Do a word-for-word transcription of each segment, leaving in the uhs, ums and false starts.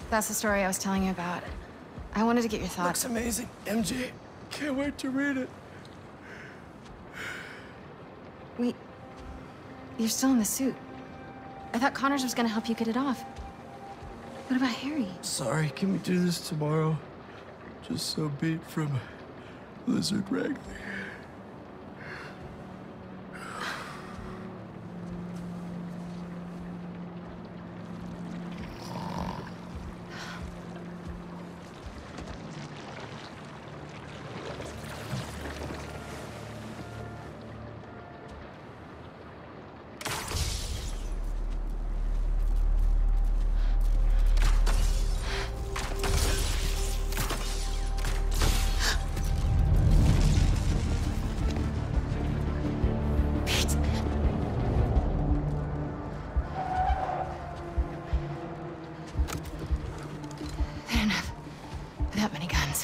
That's the story I was telling you about. I wanted to get your Looks thoughts. amazing. M J, can't wait to read it. Wait, you're still in the suit. I thought Connors was gonna help you get it off. What about Harry? Sorry, can we do this tomorrow? Just so beat from Lizard Wrangler. That many guns.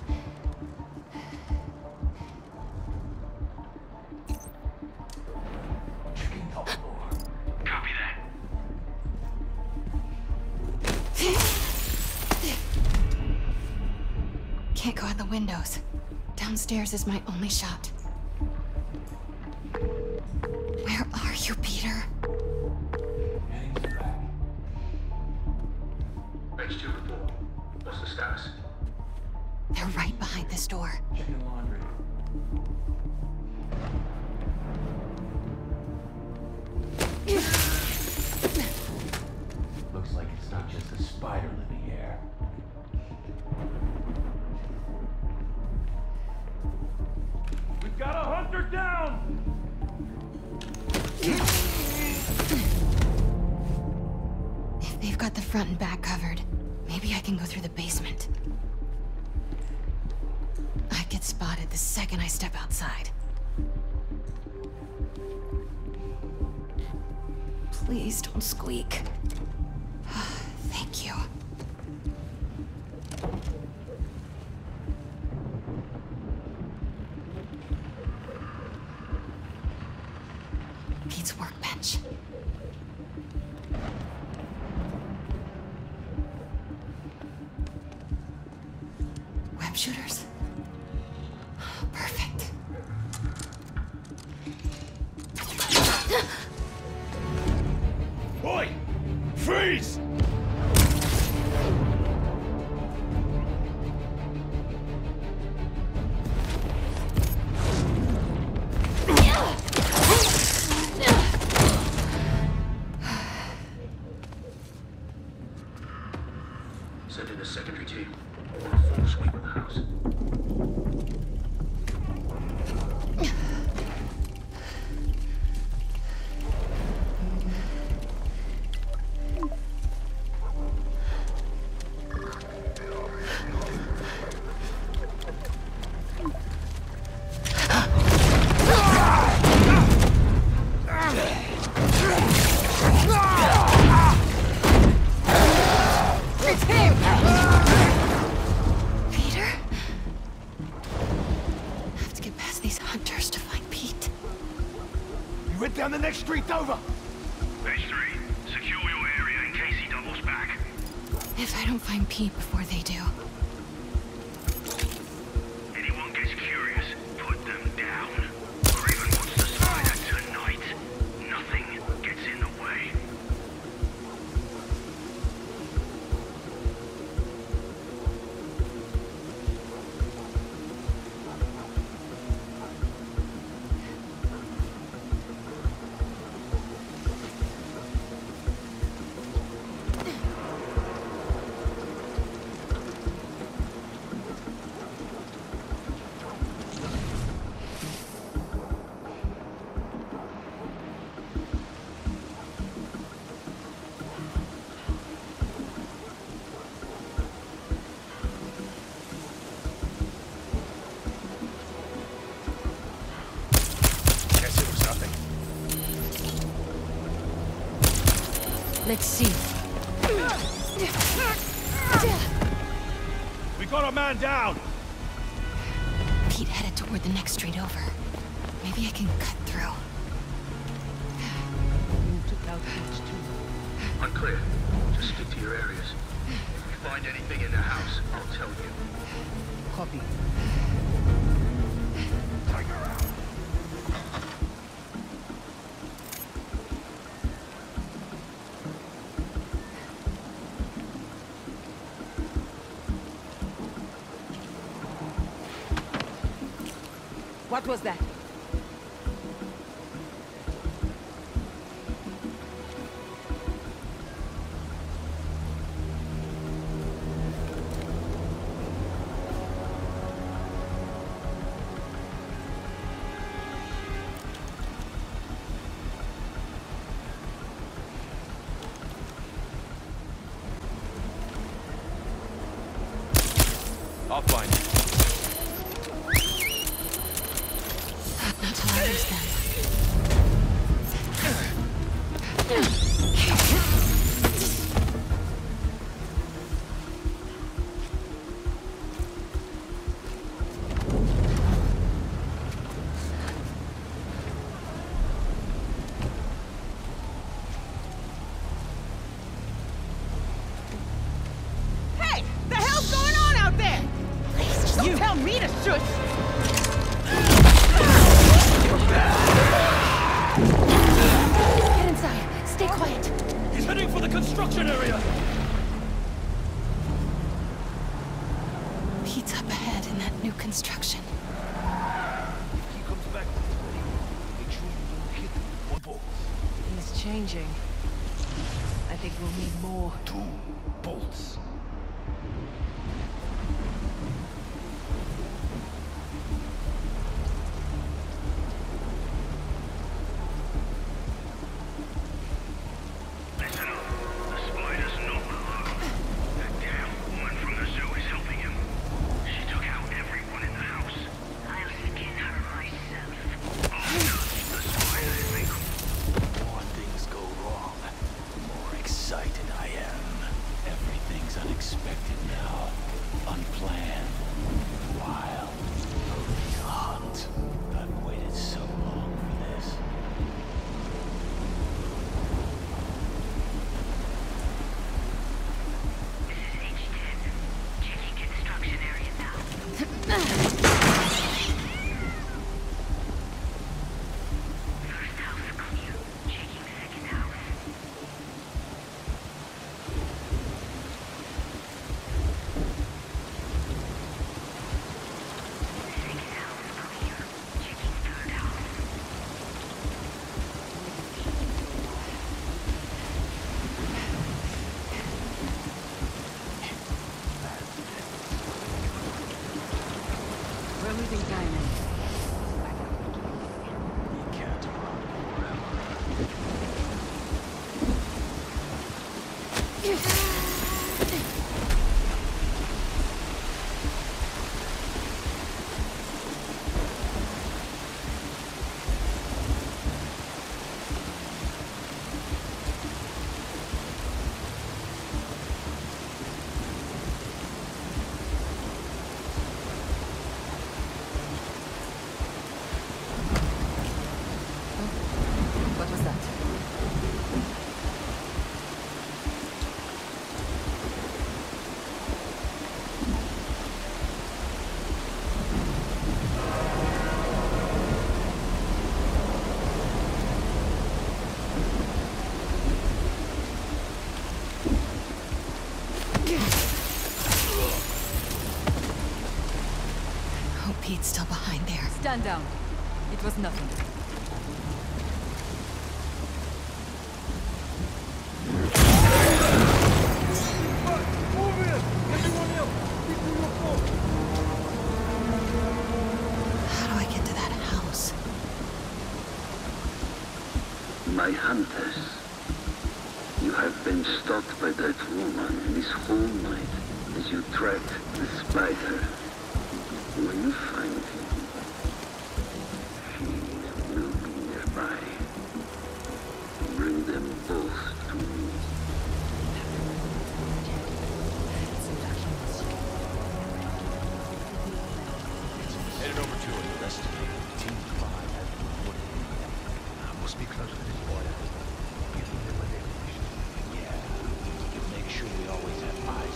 Checking top floor. Copy that. Can't go out the windows. Downstairs is my only shot. Where are you, Peter? Heading to the back. H two report. What's the status? They're right behind this door. Checking laundry. Looks like it's not just a spider living here. We've got a hunter down! If they've got the front and back covered, maybe I can go through the basement. I get spotted the second I step outside. Please don't squeak. Thank you. Pete's workbench. Web shooters? Perfect. Boy! Freeze! Send in a secondary team. On a full sweep of the house. It's him! Peter? Have to get past these hunters to find Pete. You went down the next street over. H three, secure your area in case he doubles back. If I don't find Pete before they do. Anyone gets curious, put them down. Craven wants the spider tonight. Nothing gets in the way. Guess it was nothing. Let's see. We got a man down. Pete headed toward the next street over. Maybe I can cut through. Unclear. Just stick to your areas. If you find anything in the house, I'll tell you. Copy. Take her out. What was that? I'll find it. Not till I use them. Hey! The hell's going on out there? Please, just Don't tell me to shush! get inside. Stay quiet. He's heading for the construction area! Pete's up ahead in that new construction. If he comes back, make sure you don't hit one bolt. He's changing. I think we'll need more. Two bolts. Listen up. The spider's not alone. That damn woman from the zoo is helping him. She took out everyone in the house. I'll skin her myself. Oh no, the spider is been The more things go wrong, the more excited I am. Everything's unexpected now. Unplanned. Wild. A hunt. I've waited so long for this. This is H ten. Checking construction area now. First house clear. Checking second house. Second house clear. Checking third house. We're losing time now. You can't run forever. What was that? Hope Pete's still behind there. Stand down. It was nothing. How do I get to that house? My hunters, you have been stalked by that woman this whole night as you tracked the spider. When you find him, he will be nearby. Bring them both to me. Headed over to investigate. Team five has been reported in the area. I must be close to this border. Giving them a definition. Yeah, we can make sure we always have eyes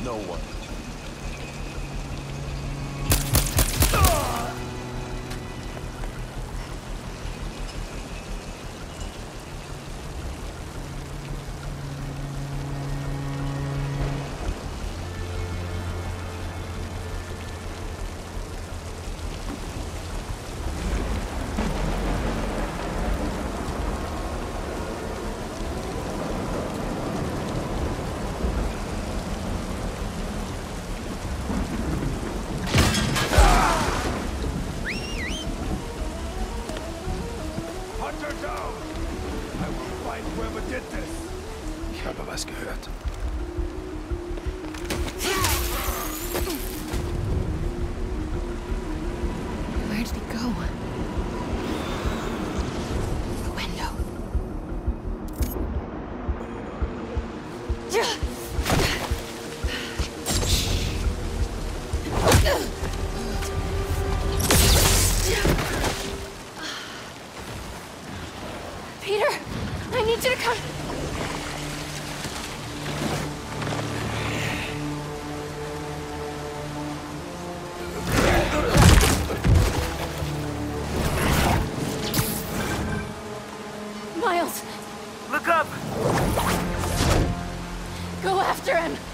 no one. Ich habe was gehört. Where did he go? The window. Peter, I need you to come. Miles! Look up! Go after him!